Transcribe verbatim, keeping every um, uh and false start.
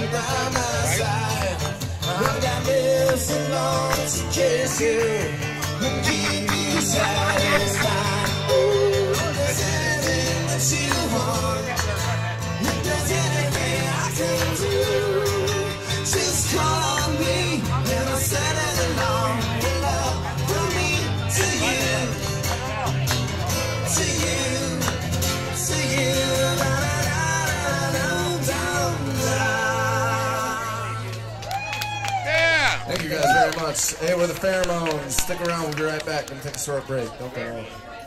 by my side. I've got lips so long to kiss you and keep you satisfied. Ooh, there's anything that you want, if there's anything I can do, just call on me and I'll set it along. Your love from me to you, to you, to you. La, la, la, la, la, la, la. Thank you guys very much. Hey, we're the Pheromones. Stick around, we'll be right back. We're gonna take a short break. Don't go.